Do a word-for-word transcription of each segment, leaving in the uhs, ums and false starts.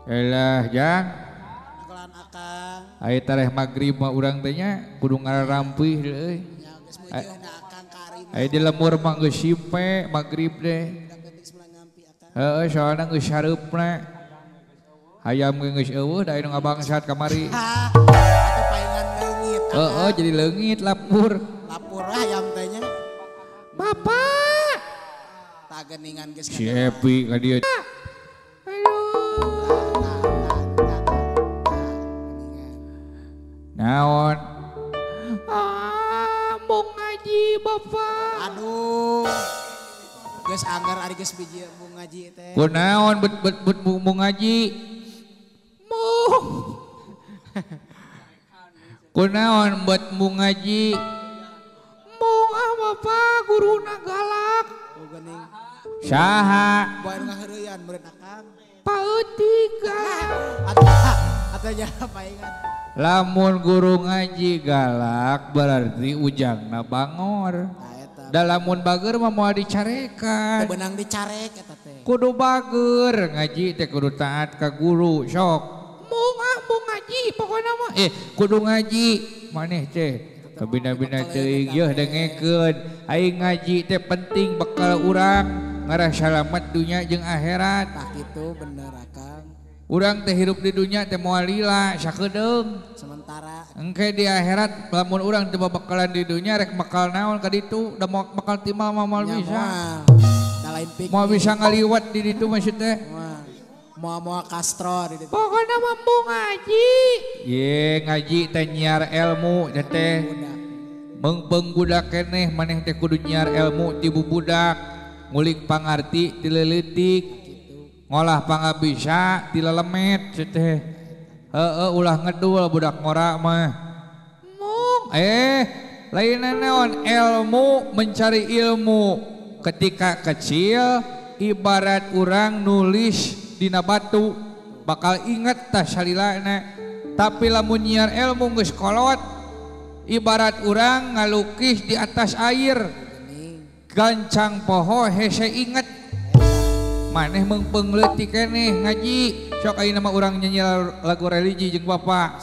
Elah jang. Nakelan akang. Aya tareh magrib mah urang teh nya kudu ngarampih euy. Ya geus meujeuhna akang karim. Aya di lemur mah geus simpe magrib teh. Budak penting sebelah ngampi akang. Heeh soalna geus sareupna. Hayam ge geus eueuh da anu ngabangsat kamari. Ha. Atuh paingan leungit. Heeh jadi leungit lapur. Lapur hayam teh nya. Bapak. Tak geuningan geus. Si Epi ka dieu. Naon? Ah, mau ngaji bapak. Aduh. Geus anggar ari geus biji mau ngaji teh. Kunaon bet bet bet mau ngaji? Mau. Kunaon bet mau ngaji? Mau ah bapak guruna galak. Oh geuning. Saha? Bae nu ngaheureuyan meureun akang. Paeutika. Atuh atuh nya paingan. Lamun guru ngaji galak berarti ujangna bangor. Nah eta. Da lamun bager mah moal dicarekan. Benang dicarek eta teh. Kudu bager ngaji teh kudu taat ka guru sok. Mau ah mau ngaji pokoknya mah. Eh kudu ngaji maneh teh. Kabina-bina teuing yeuh dengekeun. Aing ngaji teh penting bekal urang ngarah salamet dunya jeung akhirat. Tah kitu bener akang. Urang teh hirup di dunya teh moal lila sakedeung. Sementara Engke di akhirat lamun urang teu bakalan di dunya rek bakal naon ka ditu da bakal timal mah moal bisa. Da lain pikir. Moal bisa ngaliwat di ditu maksud teh. Moal-moal Castro di ditu. Pokoknya mah mau ngaji. Ye ngaji teh nyiar ilmu teh. Meungpeung budak keneh maneh teh kudu nyiar ilmu ti bubudak. Ngulik pangarti ti leuletik. Ngolah pangabisa ti lelemet teh. Heeh ulah ngedul budak ngora mah. Mung. Eh lainna naon ilmu mencari ilmu ketika kecil ibarat urang nulis dina batu bakal inget tah salilana tapi lamun nyiar ilmu geus kolot ibarat urang ngalukis di atas air gancang poho hese inget maneh meungpeung leutik keneh ngaji sok ayeuna mah urang nyanyi lagu religi jeung bapak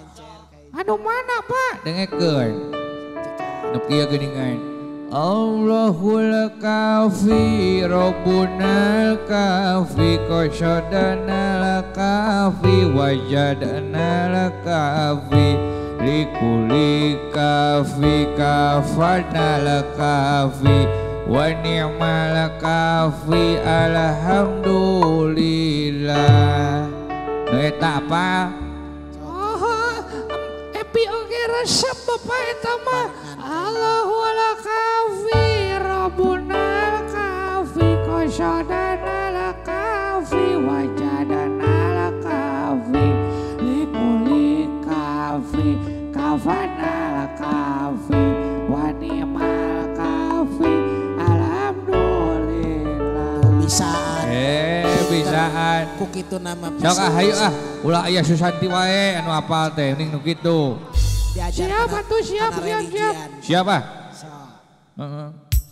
Anu mana pak? dengekeun nu kieu geuningan Allahul kafi Rabbunal kafi qasadana kafi wajadana kafi likuli kafi kafana kafi wa ni'mal kafi alhamdulillah. Nu eta apa? Oh, Epi oge resep bapak eta mah. Allahul kafi Rabbunal kafi qasadana kafi wajadana kafi likuli kafi kafana kafi wa ni'mal kafi alhamdulillah. Bisaan. Eh bisaan. Ku kitu nama Sok ah hayu ah ulah aya Susanti wae anu apal teh ning nu kitu. Siap atuh siap siap siap. Siapa? So. Heeh.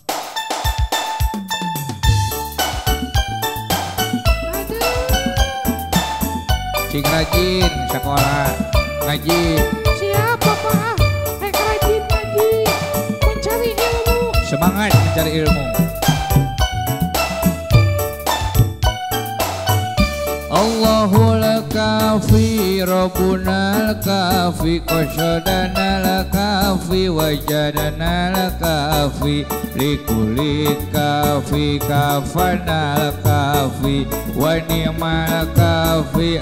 Cing rajin sekolah ngaji. Siap bapak. Rek rajin ngaji. Mencari ilmu. Semangat mencari ilmu. Allahul kafi Rabbunal kafi qasadana kafi wajadana kafi likuli kafi kafana kafi wa ni'mal kafi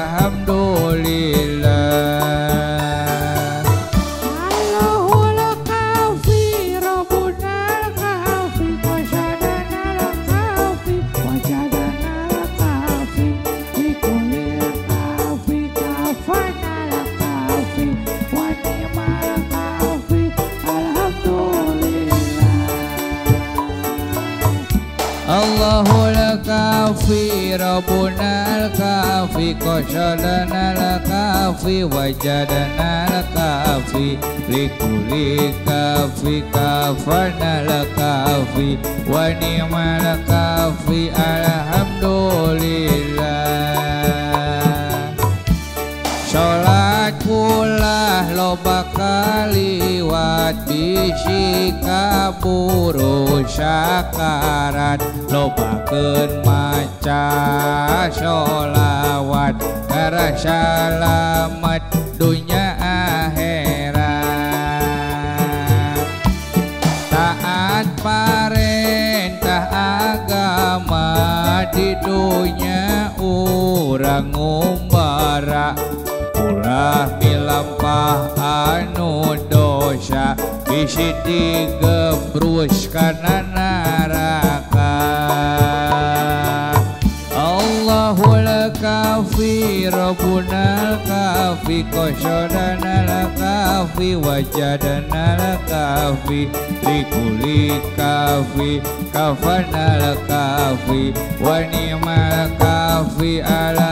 alhamdulillah. Allahul kafi Rabbunal kafi qasadana kafi wajadana kafi likulil kafi kafana kafi wa ni'mal kafi alhamdulillah. Allahul kafi Rabbunal kafi qasadana kafi wajadana kafi likuli kafi kafana kafi wa ni'mal kafi alhamdulillah. loba kaliwat bisi kaburu syakarat lobakeun maca sholawat gara salamet dunya akhirat taat parentah agama di dunya urang ngumbara ulah milampah anu dosa bisi digebrus kana neraka Allahul kafi rabbunal kafi qasyadanal kafi wajadanal kafi likuli kafi kafanal kafi wa ni'mal kafi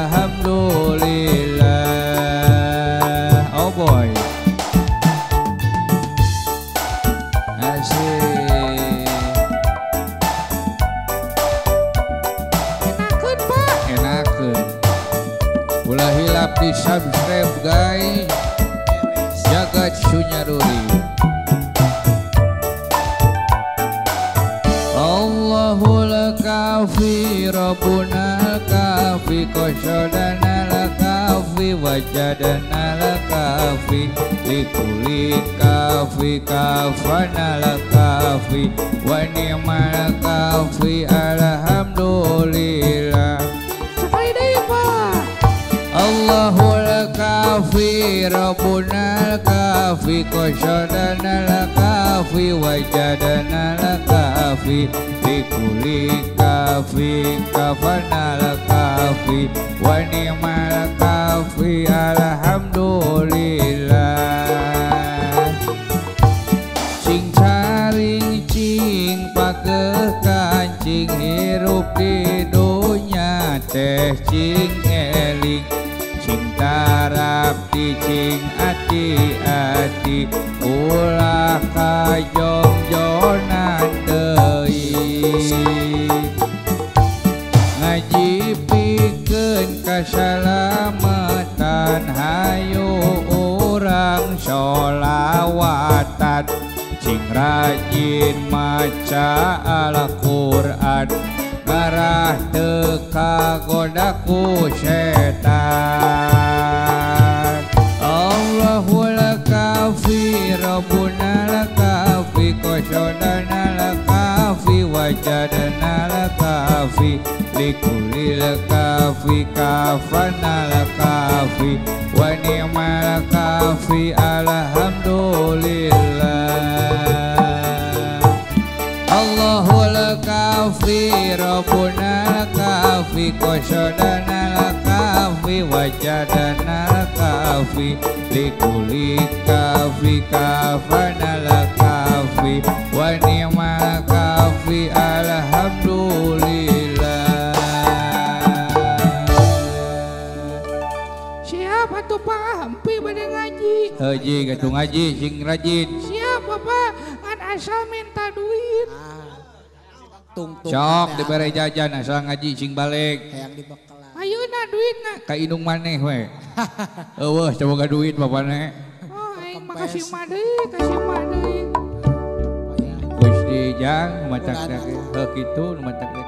alhamdulillah. Oh boy, asik. Enakeun Pak. Enakeun ulah hilap di subscribe guys jagat sunyaruri Allahul kafi rabbunal kafi qasyadanal kafi wajadanal kafi likuli kafi kafanal kafi wa ni'mal kafi alhamdulillah. Sekali deui Pak. Allahul kafi rabbunal kafi qasyadanal kafi wajadanal kafi likuli kafi kafanal kafi wa ni'mal kafi alhamdulillah. Cing caring cing pageh kancing hirup di dunya teh cing eling cing tarap di cing ati-ati ulah kajongjonan deui ngaji pikeun kasalamatan hayu urang sholawatan cing rajin maca Al-Qur'an ngarah teu kagoda ku setan Allahul kafi rabbunal kafi qasyadanal kafi wajadanal kafi likulil kafi kafanal kafi wa ni'mal kafi alhamdulillah. Allahul kafi rabbunal kafi qasyadanal kafi wajadanal kafi likuli kafi kafanal kafi wa ni'mal kafi alhamdulillah. Siap atuh Pak, empi bade ngaji. Haji gatu ngaji sing rajin. Siap Bapak, kan asal minta duit. Tung-tung Sok dibere jajan asal ngaji sing balik. hayang dibekalan. Ayeuna duitna. Ka indung maneh we. Eueuh coba duit bapana. Oh, aing makasih mah deui, kasih mah deui. Gusti jang matak heuh kitu nu matak